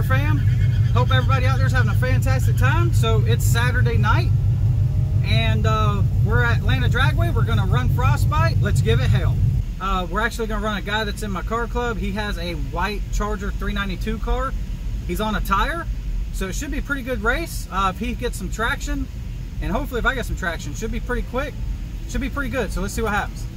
fam. Hope everybody out there is having a fantastic time. So it's Saturday night, and we're at Atlanta Dragway. We're going to run Frostbite. Let's give it hell. We're actually going to run a guy that's in my car club. He has a white Charger 392 car. He's on a tire, so it should be a pretty good race. If he gets some traction, and hopefully if I get some traction, should be pretty quick. Should be pretty good. So let's see what happens.